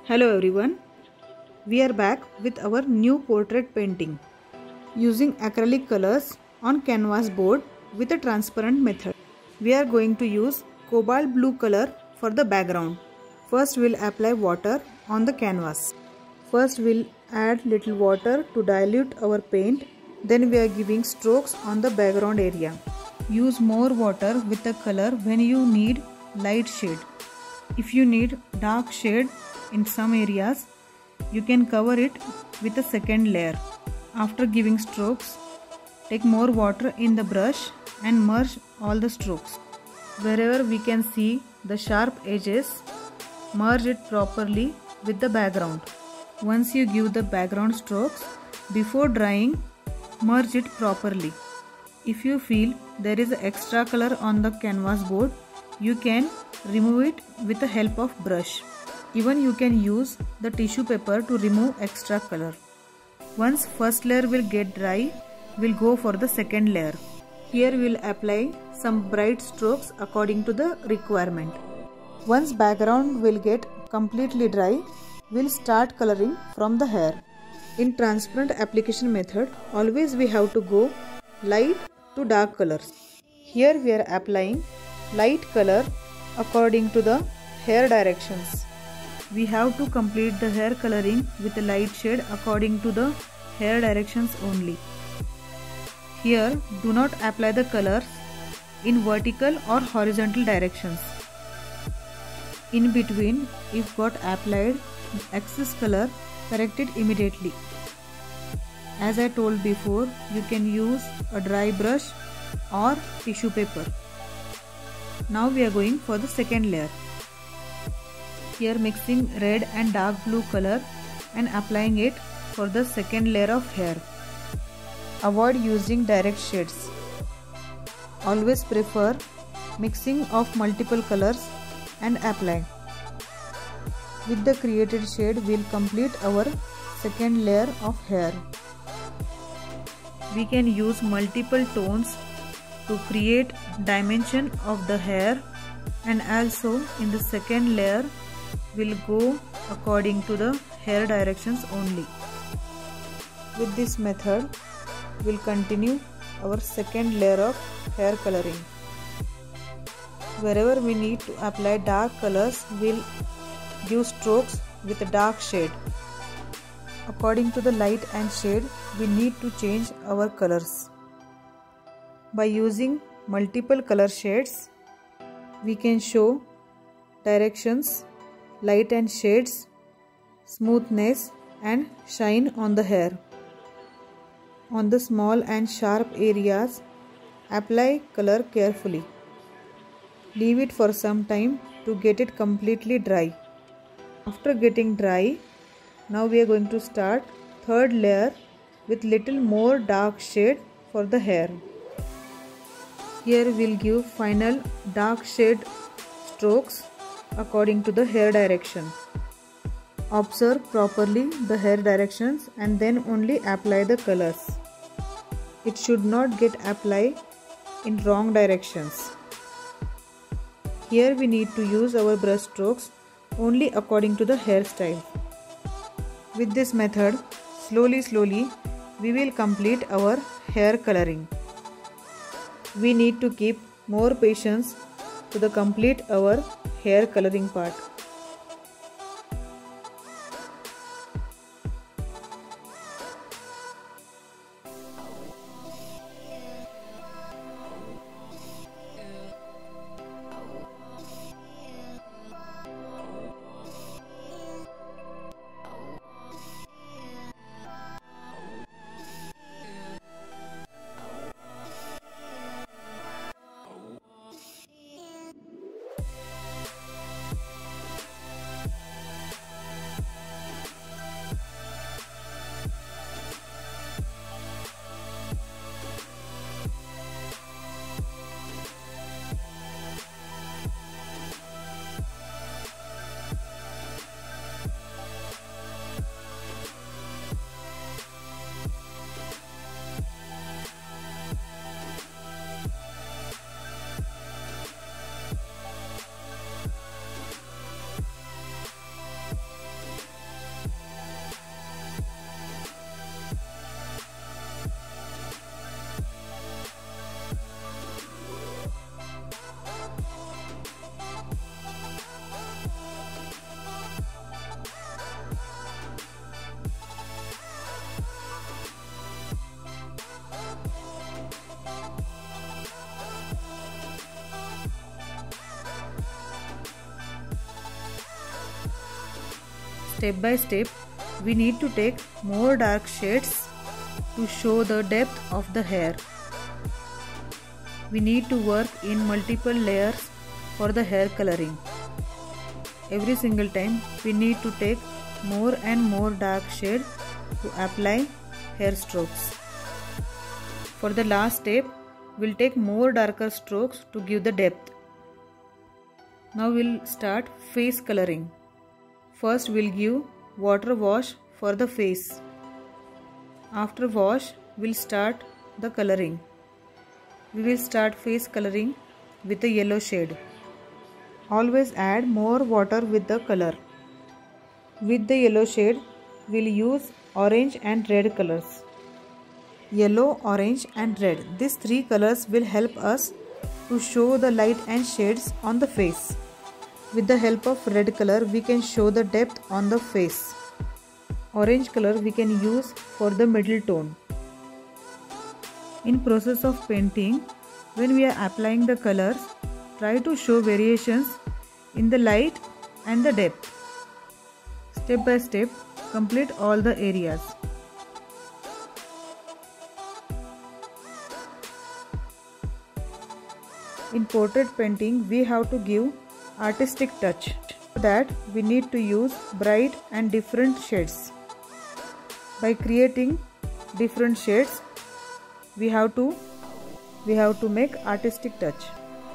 Hello everyone, we are back with our new portrait painting using acrylic colors on canvas board with a transparent method. We are going to use cobalt blue color for the background. First we'll apply water on the canvas. First we'll add little water to dilute our paint. Then we are giving strokes on the background area. Use more water with the color when you need light shade. If you need dark shade in some areas, you can cover it with a second layer. After giving strokes, take more water in the brush and merge all the strokes. Wherever we can see the sharp edges, merge it properly with the background. Once you give the background strokes, before drying, merge it properly. If you feel there is extra color on the canvas board, you can remove it with the help of brush. Even you can use the tissue paper to remove extra color. Once first layer will get dry, we'll go for the second layer. Here we'll apply some bright strokes according to the requirement. Once background will get completely dry, we'll start coloring from the hair. In transparent application method, always we have to go light to dark colors. Here we are applying light color according to the hair directions. We have to complete the hair coloring with a light shade according to the hair directions only. Here, do not apply the colors in vertical or horizontal directions. In between, if got applied excess color, correct it immediately. As I told before, you can use a dry brush or tissue paper. Now we are going for the second layer. Here mixing red and dark blue color and applying it for the second layer of hair. Avoid using direct shades. Always prefer mixing of multiple colors and apply. With the created shade, we'll complete our second layer of hair. We can use multiple tones to create dimension of the hair, and also in the second layer will go according to the hair directions only. With this method, we'll continue our second layer of hair coloring. Wherever we need to apply dark colors, we'll give strokes with a dark shade. According to the light and shade, we need to change our colors. By using multiple color shades, we can show directions, light and shades, smoothness and shine on the hair. On the small and sharp areas, apply color carefully. Leave it for some time to get it completely dry. After getting dry, now we are going to start third layer with little more dark shade for the hair. Here we'll give final dark shade strokes according to the hair direction. Observe properly the hair directions and then only apply the colors. It should not get applied in wrong directions. Here we need to use our brush strokes only according to the hairstyle. With this method, slowly we will complete our hair coloring. We need to keep more patience to complete our hair coloring part. Step by step, we need to take more dark shades to show the depth of the hair. We need to work in multiple layers for the hair coloring. Every single time we need to take more and more dark shade to apply hair strokes. For the last step, we'll take more darker strokes to give the depth. Now we'll start face coloring. First we'll give water wash for the face. After wash, we'll start the coloring. We will start face coloring with a yellow shade. Always add more water with the color. With the yellow shade, we'll use orange and red colors. Yellow, orange and red. These three colors will help us to show the light and shades on the face. With the help of red color, we can show the depth on the face. Orange color we can use for the middle tone. In process of painting, when we are applying the colors, try to show variations in the light and the depth. Step by step, complete all the areas. In portrait painting, we have to give artistic touch. For that, we need to use bright and different shades. By creating different shades, we have to make artistic touch.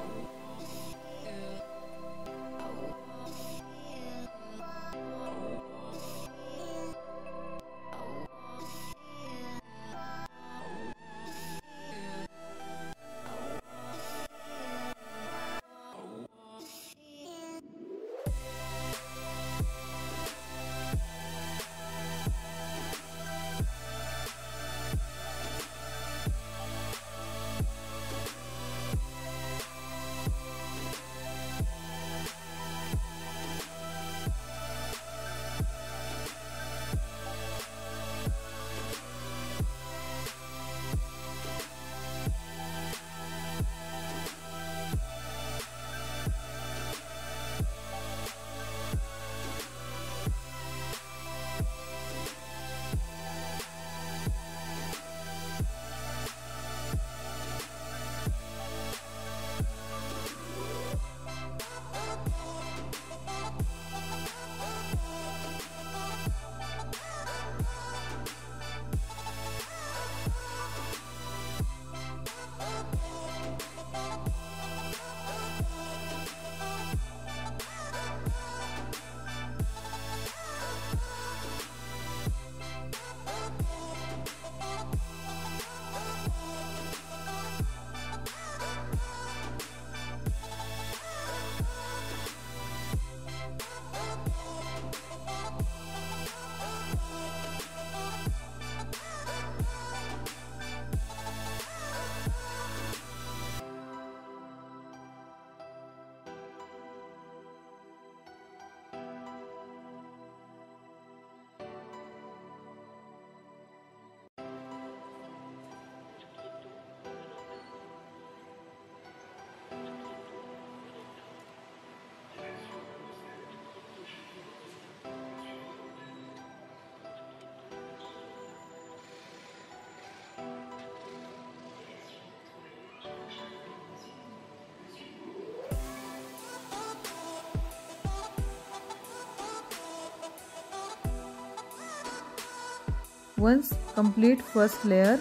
Once complete first layer,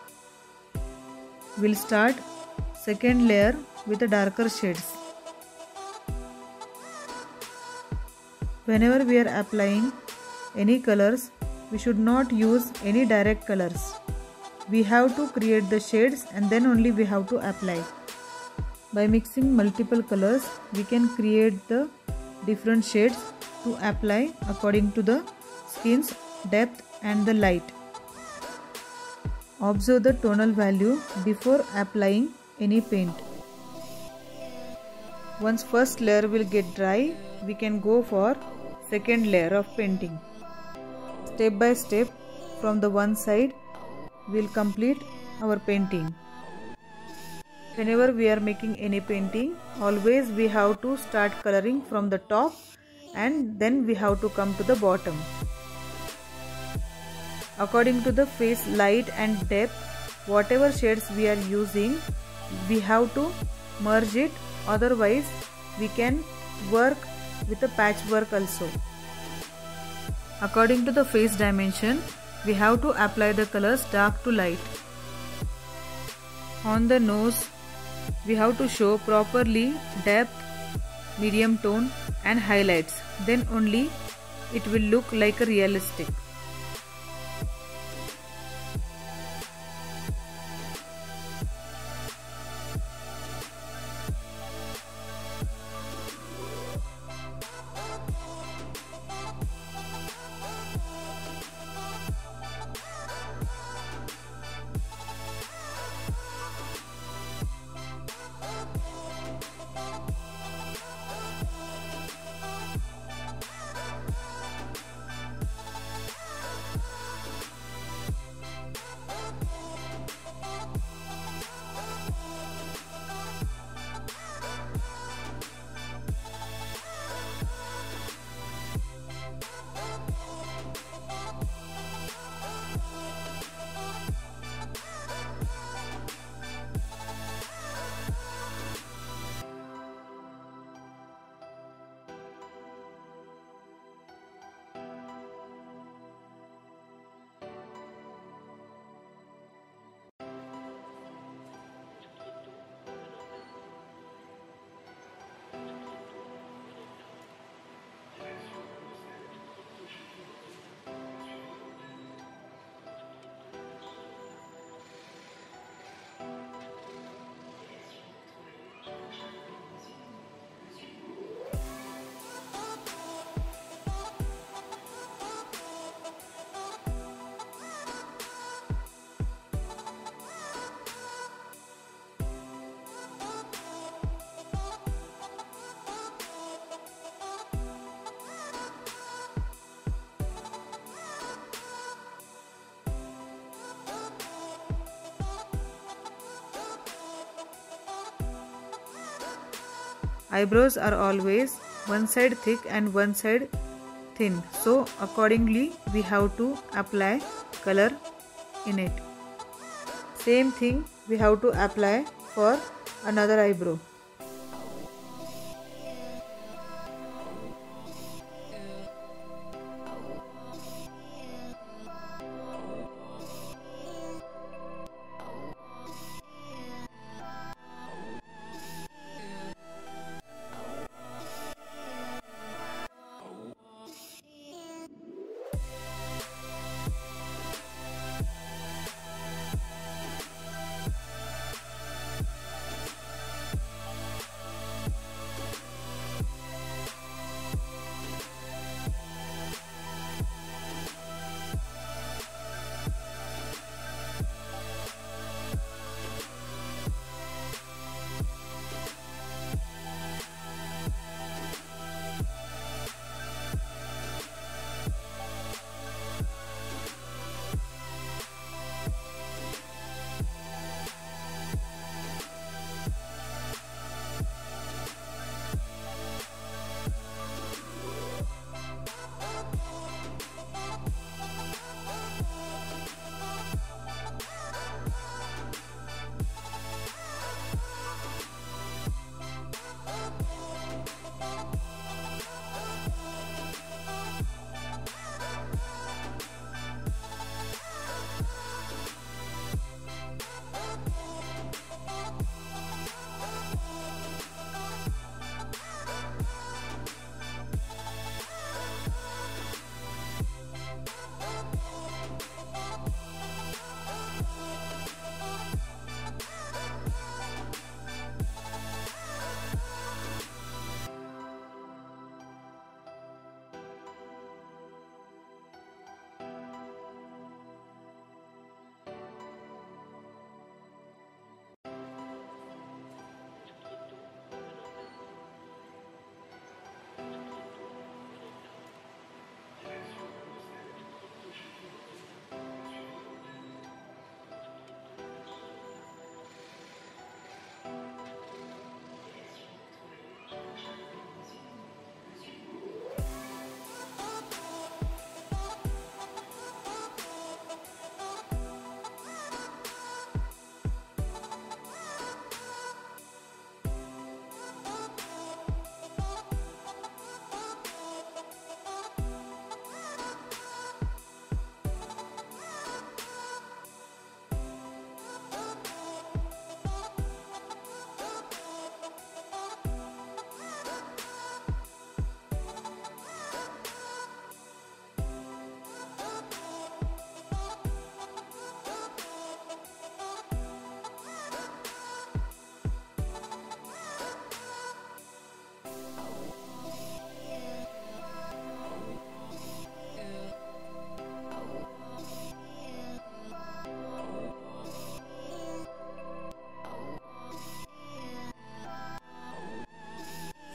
we'll start second layer with the darker shades. Whenever we are applying any colors, we should not use any direct colors. We have to create the shades and then only we have to apply. By mixing multiple colors, we can create the different shades to apply according to the skin's depth and the light. Observe the tonal value before applying any paint. Once first layer will get dry, we can go for second layer of painting. Step by step, from the one side, we will complete our painting. Whenever we are making any painting, always we have to start coloring from the top and then we have to come to the bottom. According to the face light and depth, whatever shades we are using, we have to merge it, otherwise we can work with a patchwork also. According to the face dimension, we have to apply the colors dark to light. On the nose, we have to show properly depth, medium tone and highlights. Then only it will look like a realistic. Eyebrows are always one side thick and one side thin, so accordingly we have to apply color in it. Same thing we have to apply for another eyebrow.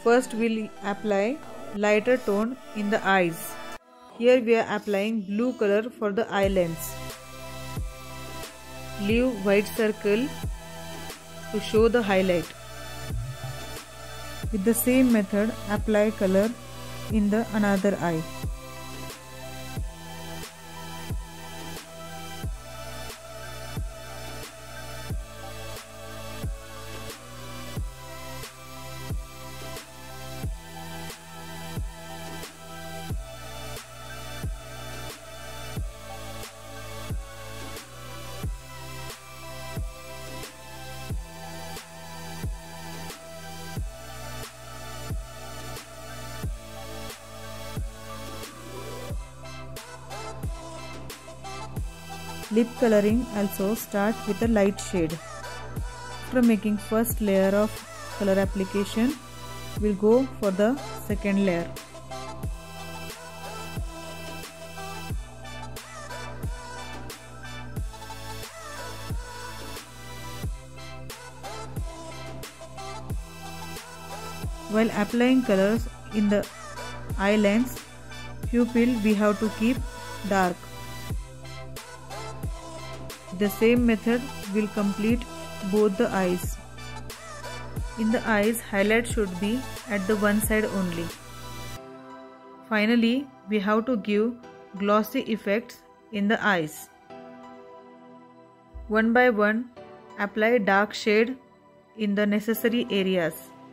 First we'll apply lighter tone in the eyes. Here we are applying blue color for the eyelids. Leave white circle to show the highlight. With the same method, apply color in the another eye. Lip coloring also start with a light shade. After making first layer of color application, we'll go for the second layer. While applying colors in the eyelines, pupil we have to keep dark. The same method will complete both the eyes. In the eyes, highlight should be at the one side only. Finally, we have to give glossy effects in the eyes. One by one, apply dark shade in the necessary areas.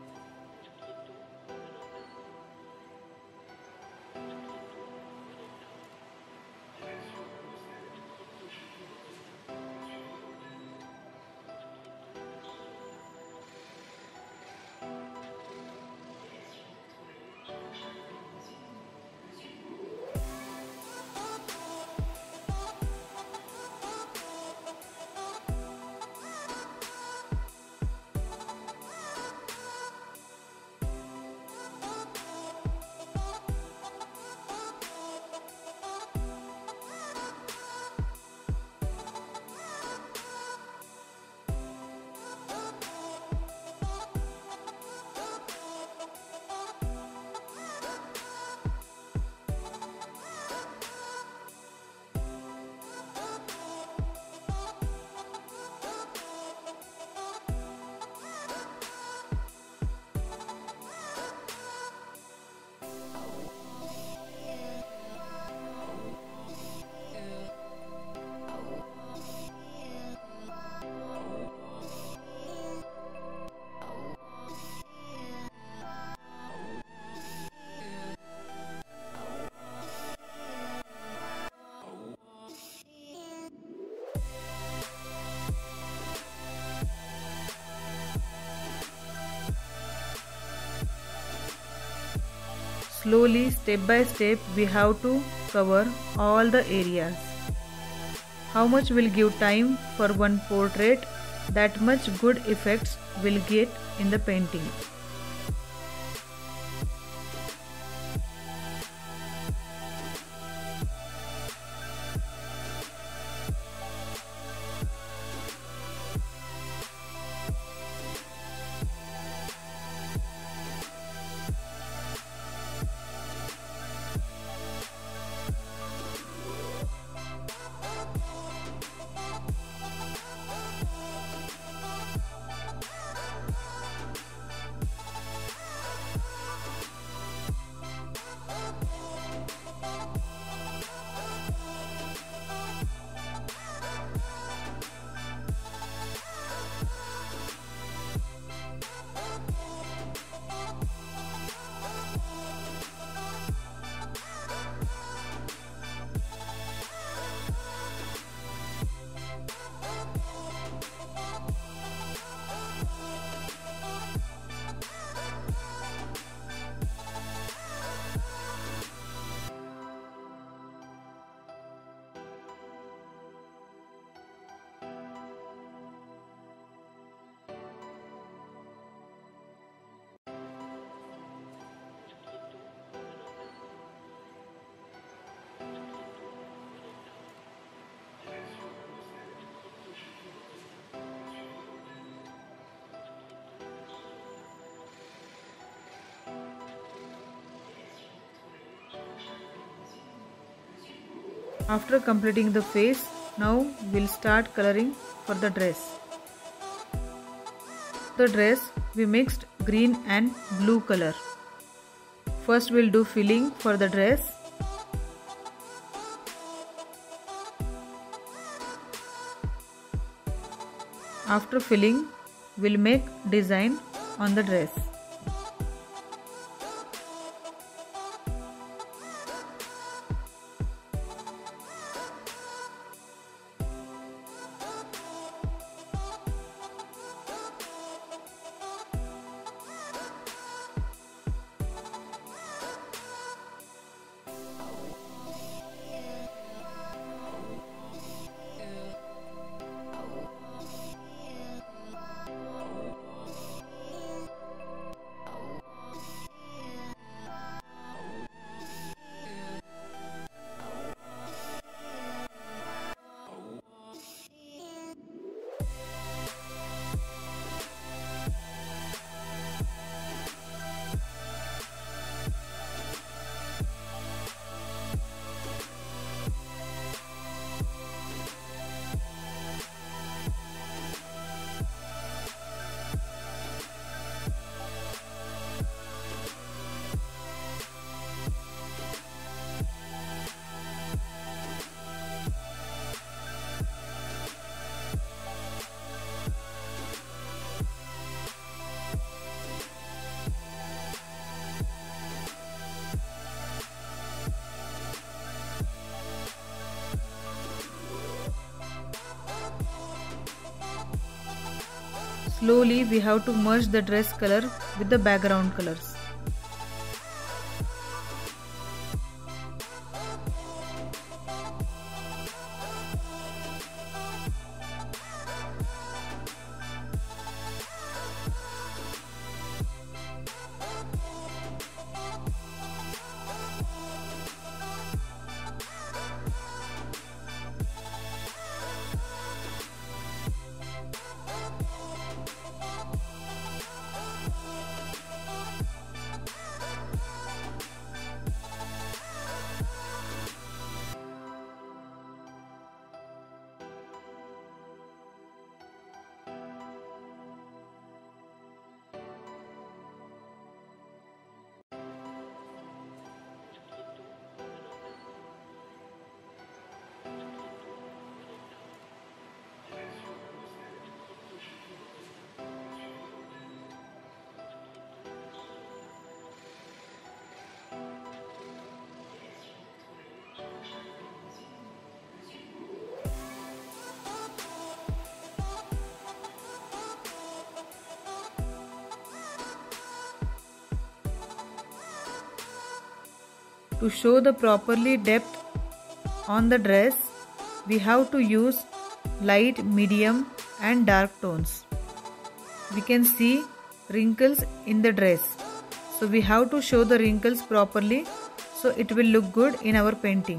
Slowly, step by step, we have to cover all the areas. How much will give time for one portrait, that much good effects will get in the painting. After completing the face, now we'll start coloring for the dress. The dress we mixed green and blue color. First we'll do filling for the dress. After filling, we'll make design on the dress. Slowly we have to merge the dress color with the background colors. To show the properly depth on the dress, we have to use light, medium and dark tones. We can see wrinkles in the dress. So we have to show the wrinkles properly so it will look good in our painting.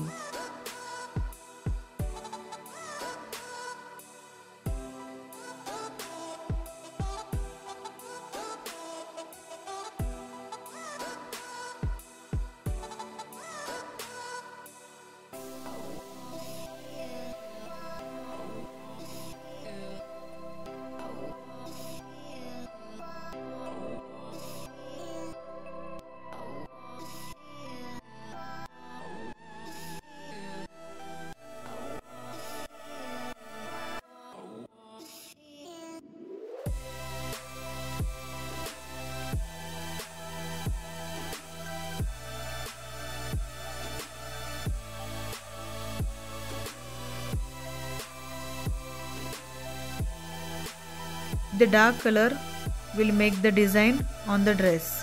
The dark color will make the design on the dress.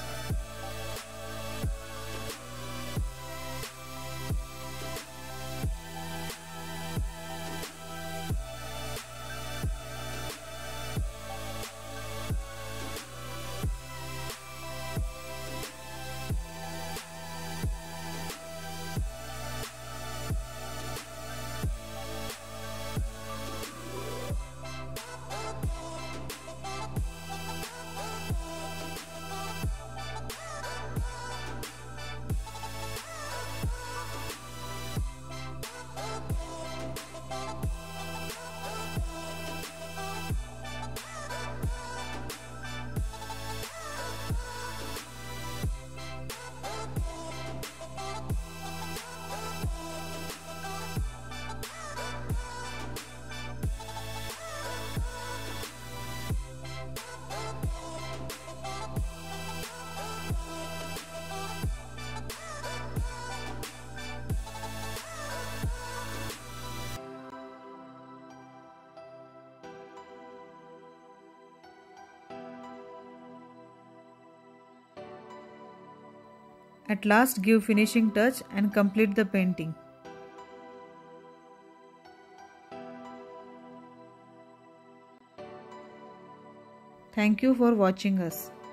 At last give finishing touch and complete the painting. Thank you for watching us.